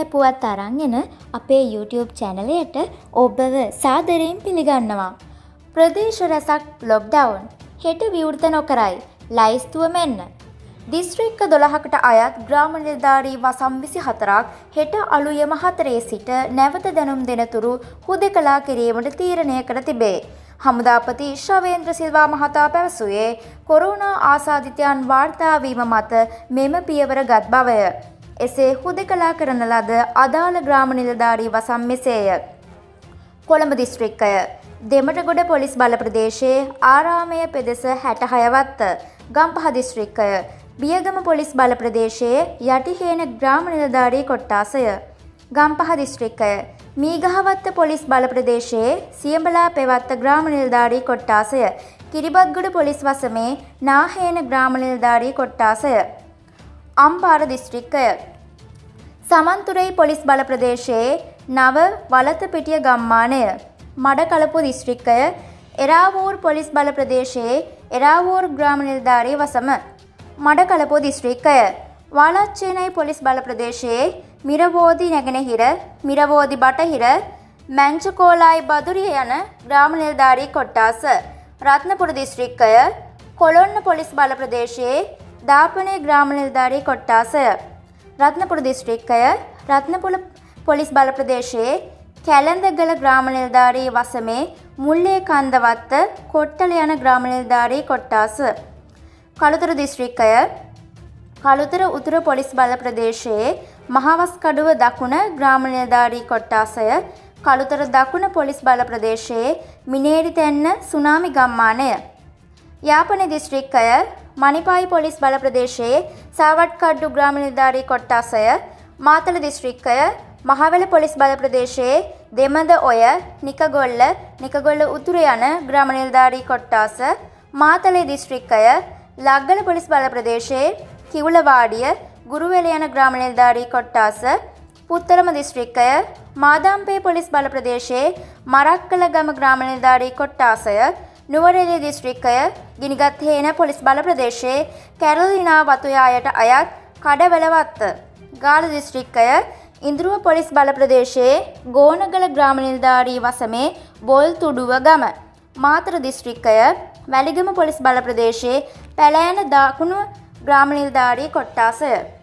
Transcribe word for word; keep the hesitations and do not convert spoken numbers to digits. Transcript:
පුවත් අරන් එන අපේ YouTube channel එකට ඔබව සාදරයෙන් පිළිගන්නවා. ප්‍රදේශ රැසක් ලොක්ඩවුන් හෙට විවෘත නොකරයි. ලයිස්තුව මෙන්න. දිස්ත්‍රික්ක දොළහකට අයත් ග්‍රාම නිලධාරී වසම් විසිහතරක් හෙට අලුයම හතරේ සිට නැවත දැනුම් දෙනතුරු හුදෙකලා කිරීමට තීරණය කර තිබේ. හමුදාපති ශවේන්ද්‍ර සිල්වා මහතා පැවසුවේ කොරෝනා ආසාදිතයන් වාර්තා වීම මත මෙම පියවර ගත් බවය. එසේ හුදෙකලා කරන ලද අදාළ ග්‍රාම නිලධාරී වසම් මෙසේය. කොළඹ දිස්ත්‍රික්කය දෙමටගොඩ පොලිස් බල ප්‍රදේශයේ ආරාමය පෙදෙස හැටහය වත්ත. ගම්පහ දිස්ත්‍රික්කය බියගම පොලිස් බල ප්‍රදේශයේ යටිහේන ග්‍රාම නිලධාරී කොට්ටාසය. ගම්පහ දිස්ත්‍රික්කය මීගහවත්ත පොලිස් බල ප්‍රදේශයේ සියඹලා පෙවත්ත ග්‍රාම නිලධාරී කොට්ටාසය. කිරිබත්ගොඩ පොලිස් වසමේ නාහේන ග්‍රාම නිලධාරී කොට්ටාසය. අම්පාර දිස්ත්‍රික්කය සමන්තුරේ පොලිස් බල ප්‍රදේශයේ නව වලතපිටිය ගම්මානය. මඩකලපු දිස්ත්‍රික්කය එරාවූර් පොලිස් බල ප්‍රදේශයේ එරාවූර් ග්‍රාම නිලධාරී වසම. මඩකලපු දිස්ත්‍රික්කය වාලච්චේනයි පොලිස් බල ප්‍රදේශයේ මිරවෝදි නැගෙනහිර මිරවෝදි බටහිර මැංචකෝලායි බදුරිය යන ග්‍රාම නිලධාරී කොට්ටාස. රත්නපුර දිස්ත්‍රික්කය කොළොන්න පොලිස් බල ප්‍රදේශයේ දාපනේ ග්‍රාම නිලධාරී කොට්ටාසය. රත්නපුර දිස්ත්‍රික්කය රත්නපුර පොලිස් බල ප්‍රදේශයේ කැලඳගල ග්‍රාම නිලධාරී වසමේ මුල්ලේ කන්දවත්ත කොට්ටල යන ග්‍රාම නිලධාරී කොට්ටාස. කළුතර දිස්ත්‍රික්කය කළුතර උතුර පොලිස් බල ප්‍රදේශයේ මහවස්කඩුව දකුණ ග්‍රාම නිලධාරී කොට්ටාසය. කළුතර දකුණ පොලිස් බල ප්‍රදේශයේ මිනේරි තැන්න සුනාමි ගම්මානය. යාපන දිස්ත්‍රික්කය මණිපායි පොලිස් බල ප්‍රදේශයේ සාවට්කඩ්ඩු ග්‍රාම නිලධාරී කොට්ටාසය. මාතල දිස්ත්‍රික්කය මහවැල පොලිස් බල ප්‍රදේශයේ දෙමද ඔය නිකගොල්ල නිකගොල්ල උතුර යන ග්‍රාම නිලධාරී කොට්ටාස. මාතලේ දිස්ත්‍රික්කය ලග්ගල පොලිස් බල ප්‍රදේශයේ කිවුලවාඩිය ගුරුවෙල යන ග්‍රාම නිලධාරී කොට්ටාස. පුත්තරම දිස්ත්‍රික්කය මාදාම්පේ පොලිස් බල ප්‍රදේශයේ මරක්කල ගම ග්‍රාම නිලධාරී කොට්ටාසය. නුවරඑළිය දිස්ත්‍රික්කය ගිනිගත් හේන පොලිස් බල ප්‍රදේශයේ කැරලිනා වතුයායට අයත් කඩවැලවත්ත. ගාල්ල දිස්ත්‍රික්කය ඉන්ද්‍රුව පොලිස් බල ප්‍රදේශයේ ගෝනගල ග්‍රාම නිලධාරී වසමේ බොල් තුඩුව ගම. මාතර දිස්ත්‍රික්කය වැලිගම පොලිස් බල ප්‍රදේශයේ පැලෑන දකුණු ග්‍රාම නිලධාරී කොට්ටාසය.